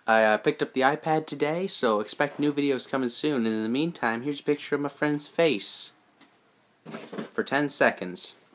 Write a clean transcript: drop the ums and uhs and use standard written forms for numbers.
I picked up the iPad today, so expect new videos coming soon. And in the meantime, here's a picture of my friend's face for 10 seconds.